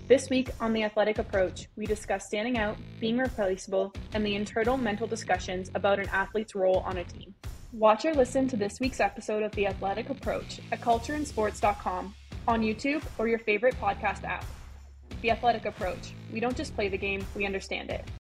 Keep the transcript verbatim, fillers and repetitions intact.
This week on The Athletic Approach, we discuss standing out, being replaceable, and the internal mental discussions about an athlete's role on a team. Watch or listen to this week's episode of The Athletic Approach at culture and sports dot com, on YouTube, or your favorite podcast app. The Athletic Approach. We don't just play the game, we understand it.